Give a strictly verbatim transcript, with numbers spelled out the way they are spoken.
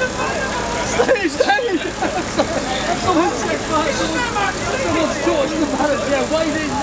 Stay, stay! Someone's, someone's torched the balance, yeah, wave in.